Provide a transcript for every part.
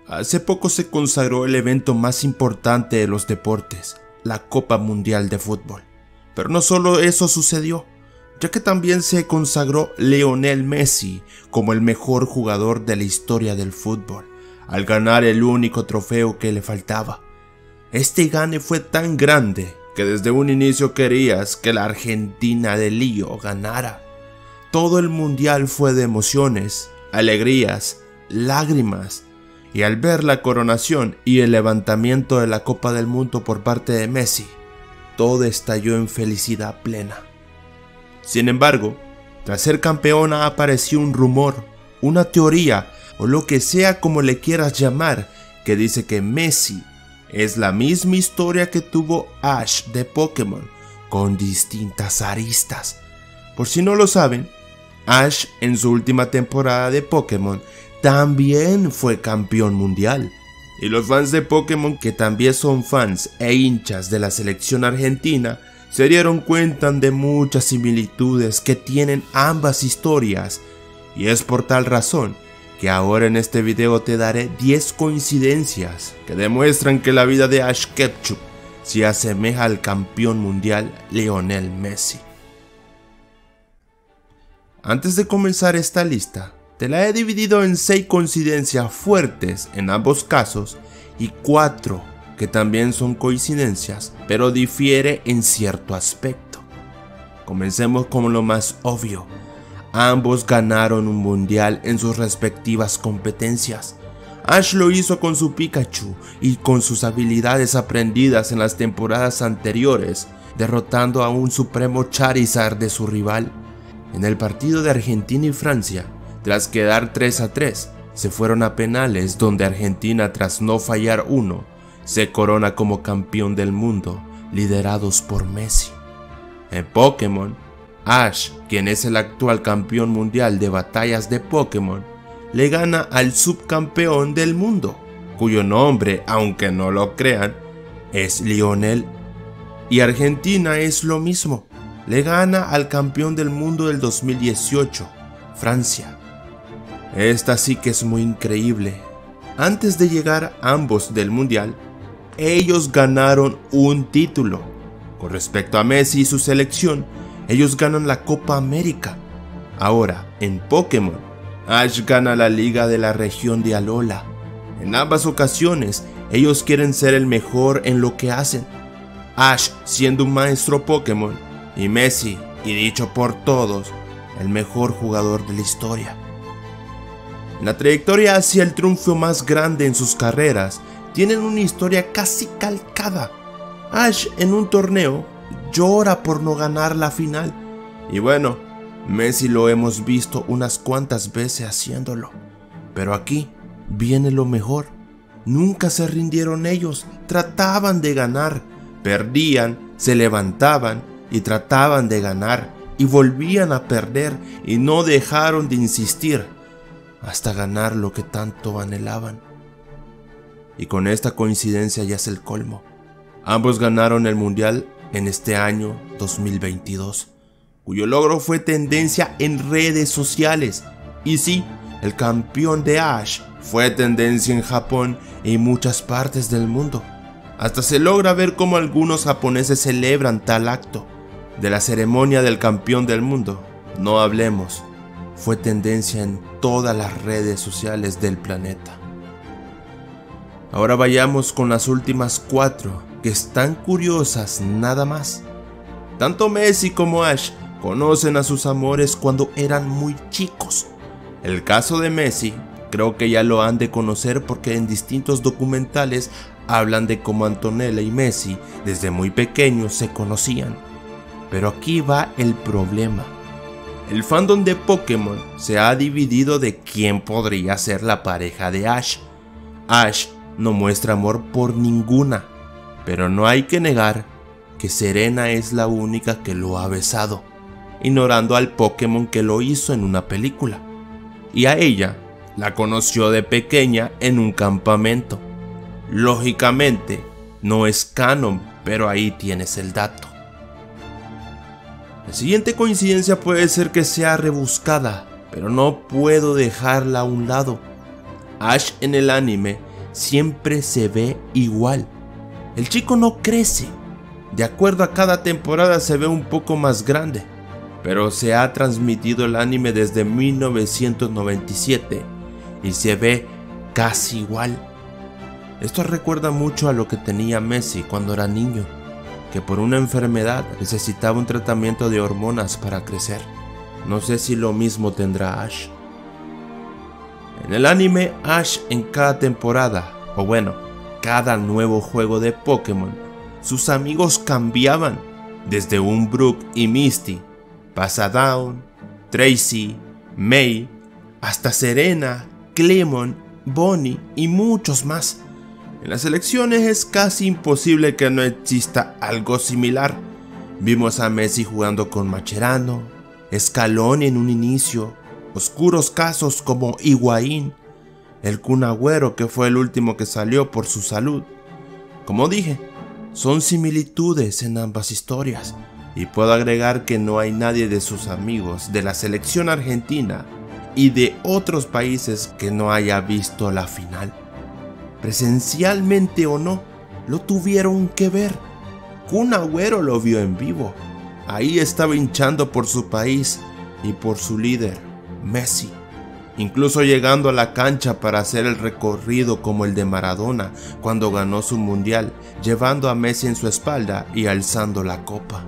Hace poco se consagró el evento más importante de los deportes, la Copa Mundial de Fútbol. Pero no solo eso sucedió, ya que también se consagró Lionel Messi como el mejor jugador de la historia del fútbol, al ganar el único trofeo que le faltaba. Este gane fue tan grande que desde un inicio querías que la Argentina de Lío ganara. Todo el mundial fue de emociones, alegrías, lágrimas, y al ver la coronación y el levantamiento de la Copa del Mundo por parte de Messi, todo estalló en felicidad plena. Sin embargo, tras ser campeona apareció un rumor, una teoría o lo que sea como le quieras llamar, que dice que Messi es la misma historia que tuvo Ash de Pokémon, con distintas aristas. Por si no lo saben, Ash en su última temporada de Pokémon también fue campeón mundial. Y los fans de Pokémon, que también son fans e hinchas de la selección argentina, se dieron cuenta de muchas similitudes que tienen ambas historias. Y es por tal razón que ahora en este video te daré 10 coincidencias que demuestran que la vida de Ash Ketchum se asemeja al campeón mundial Lionel Messi. Antes de comenzar esta lista, te la he dividido en 6 coincidencias fuertes en ambos casos y 4 que también son coincidencias, pero difiere en cierto aspecto. Comencemos con lo más obvio. Ambos ganaron un mundial en sus respectivas competencias. Ash lo hizo con su Pikachu y con sus habilidades aprendidas en las temporadas anteriores, derrotando a un supremo Charizard de su rival. En el partido de Argentina y Francia, tras quedar 3-3, se fueron a penales donde Argentina, tras no fallar uno, se corona como campeón del mundo, liderados por Messi. En Pokémon, Ash, quien es el actual campeón mundial de batallas de Pokémon, le gana al subcampeón del mundo, cuyo nombre, aunque no lo crean, es Lionel. Y Argentina es lo mismo, le gana al campeón del mundo del 2018, Francia. Esta sí que es muy increíble. Antes de llegar ambos del mundial, ellos ganaron un título. Con respecto a Messi y su selección, ellos ganan la Copa América. Ahora, en Pokémon, Ash gana la Liga de la región de Alola. En ambas ocasiones, ellos quieren ser el mejor en lo que hacen. Ash siendo un maestro Pokémon y Messi, y dicho por todos, el mejor jugador de la historia. En la trayectoria hacia el triunfo más grande en sus carreras, tienen una historia casi calcada. Ash en un torneo llora por no ganar la final. Y bueno, Messi lo hemos visto unas cuantas veces haciéndolo. Pero aquí viene lo mejor. Nunca se rindieron ellos, trataban de ganar. Perdían, se levantaban y trataban de ganar. Y volvían a perder y no dejaron de insistir hasta ganar lo que tanto anhelaban. Y con esta coincidencia ya es el colmo. Ambos ganaron el mundial en este año 2022, cuyo logro fue tendencia en redes sociales. Y sí, el campeón de Ash fue tendencia en Japón y muchas partes del mundo. Hasta se logra ver cómo algunos japoneses celebran tal acto. De la ceremonia del campeón del mundo, no hablemos. Fue tendencia en todas las redes sociales del planeta. Ahora vayamos con las últimas 4, que están curiosas nada más. Tanto Messi como Ash conocen a sus amores cuando eran muy chicos. El caso de Messi, creo que ya lo han de conocer porque en distintos documentales hablan de cómo Antonella y Messi desde muy pequeños se conocían. Pero aquí va el problema. El fandom de Pokémon se ha dividido de quién podría ser la pareja de Ash. Ash no muestra amor por ninguna, pero no hay que negar que Serena es la única que lo ha besado, ignorando al Pokémon que lo hizo en una película. Y a ella la conoció de pequeña en un campamento. Lógicamente no es canon, pero ahí tienes el dato. La siguiente coincidencia puede ser que sea rebuscada, pero no puedo dejarla a un lado. Ash en el anime siempre se ve igual. El chico no crece. De acuerdo a cada temporada se ve un poco más grande. Pero se ha transmitido el anime desde 1997 y se ve casi igual. Esto recuerda mucho a lo que tenía Messi cuando era niño, que por una enfermedad necesitaba un tratamiento de hormonas para crecer. No sé si lo mismo tendrá Ash. En el anime, Ash en cada temporada, o bueno, cada nuevo juego de Pokémon, sus amigos cambiaban, desde Umbrook y Misty, pasa Dawn, Tracy, May, hasta Serena, Clemon, Bonnie y muchos más. En las elecciones es casi imposible que no exista algo similar. Vimos a Messi jugando con Mascherano, Scaloni en un inicio, oscuros casos como Higuaín, el Kun Agüero que fue el último que salió por su salud. Como dije, son similitudes en ambas historias, y puedo agregar que no hay nadie de sus amigos de la selección argentina y de otros países que no haya visto la final. Presencialmente o no, lo tuvieron que ver. Kun Agüero lo vio en vivo. Ahí estaba hinchando por su país y por su líder, Messi. Incluso llegando a la cancha para hacer el recorrido como el de Maradona cuando ganó su mundial, llevando a Messi en su espalda y alzando la copa.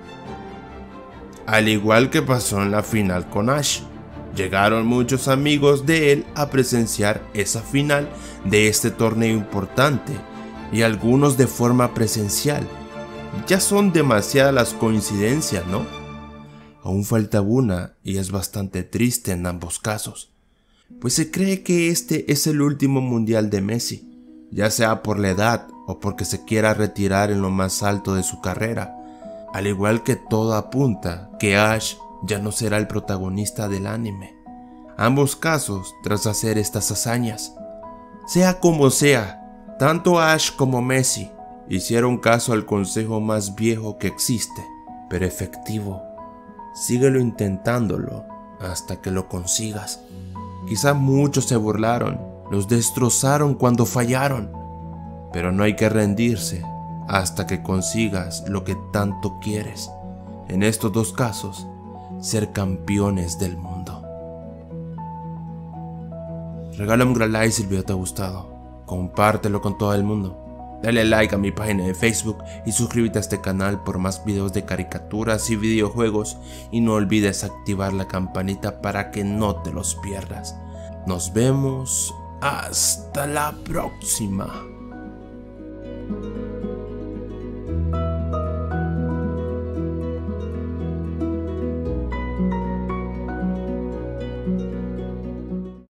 Al igual que pasó en la final con Ash, llegaron muchos amigos de él a presenciar esa final de este torneo importante, y algunos de forma presencial. Ya son demasiadas las coincidencias, ¿no? Aún falta una, y es bastante triste en ambos casos, pues se cree que este es el último mundial de Messi, ya sea por la edad o porque se quiera retirar en lo más alto de su carrera, al igual que todo apunta que Ash ya no será el protagonista del anime. Ambos casos tras hacer estas hazañas. Sea como sea, tanto Ash como Messi hicieron caso al consejo más viejo que existe, pero efectivo. Síguelo intentándolo hasta que lo consigas. Quizá muchos se burlaron, los destrozaron cuando fallaron, pero no hay que rendirse hasta que consigas lo que tanto quieres. En estos dos casos, ser campeones del mundo. Regálame un gran like si el video te ha gustado. Compártelo con todo el mundo. Dale like a mi página de Facebook y suscríbete a este canal por más videos de caricaturas y videojuegos, y no olvides activar la campanita para que no te los pierdas. Nos vemos hasta la próxima.